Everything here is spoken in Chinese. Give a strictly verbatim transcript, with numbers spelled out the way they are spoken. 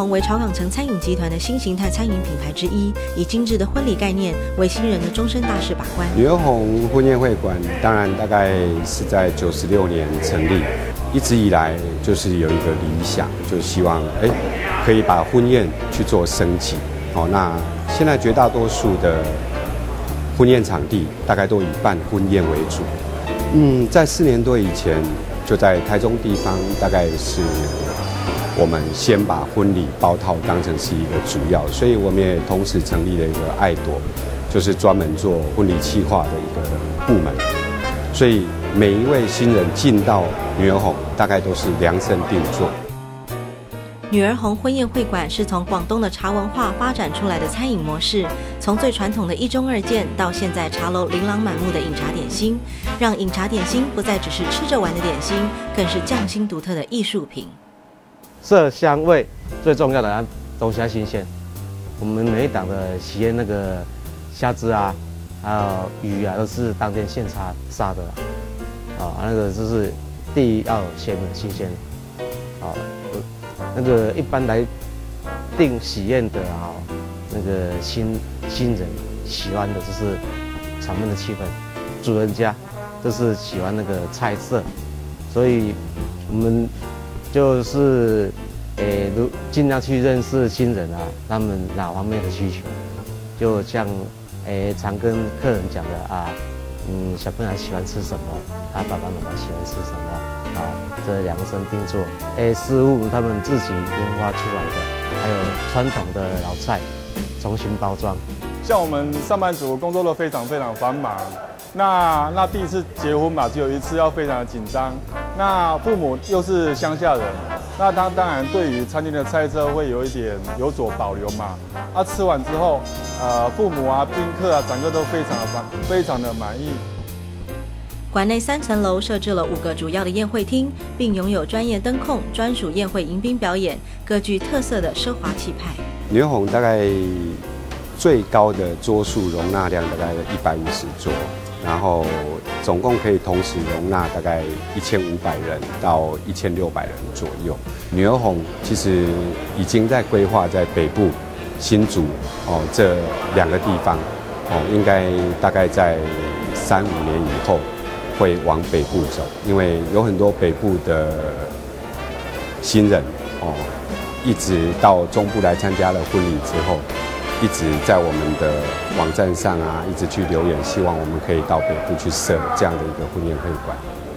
红为潮港城餐饮集团的新形态餐饮品牌之一，以精致的婚礼概念为新人的终身大事把关。 女儿红婚宴会馆当然大概是在九十六年成立，一直以来就是有一个理想，就希望哎可以把婚宴去做升级。哦，那现在绝大多数的婚宴场地大概都以办婚宴为主。嗯，在四年多以前，就在台中地方，大概是我们先把婚礼包套当成是一个主要，所以我们也同时成立了一个爱朵，就是专门做婚礼企划的一个部门。所以每一位新人进到女儿红，大概都是量身定做。 女儿红婚宴会馆是从广东的茶文化发展出来的餐饮模式，从最传统的一中二件，到现在茶楼琳琅满目的饮茶点心，让饮茶点心不再只是吃着玩的点心，更是匠心独特的艺术品。 色香味最重要的东西要新鲜。我们每一档的喜宴那个虾子啊，还有鱼啊，都是当天现杀杀的啊，啊，那个就是第一要有鲜的新鲜啊。那个一般来订喜宴的啊，那个新新人喜欢的就是场面的气氛，主人家就是喜欢那个菜色，所以我们就是诶，如尽量去认识新人啊，他们哪方面的需求，就像诶常跟客人讲的啊，嗯，小朋友喜欢吃什么，他爸爸妈妈喜欢吃什么。啊，这量身定做，哎，师傅他们自己研发出来的，还有传统的老菜，重新包装。 像我们上班族工作都非常非常繁忙，那那第一次结婚嘛，只有一次，要非常的紧张。那父母又是乡下人，那他当然对于餐厅的菜色会有一点有所保留嘛。啊，吃完之后，呃，父母啊、宾客啊，整个都非常的满，非常的满意。 馆内三层楼设置了五个主要的宴会厅，并拥有专业灯控、专属宴会迎宾表演，各具特色的奢华气派。 女儿红大概最高的桌数容纳量大概一百五十桌，然后总共可以同时容纳大概一千五百人到一千六百人左右。女儿红其实已经在规划在北部、新竹哦这两个地方哦，应该大概在三五年以后会往北部走，因为有很多北部的新人哦，一直到中部来参加了婚礼之后，一直在我们的网站上啊，一直去留言，希望我们可以到北部去设这样的一个婚宴会馆。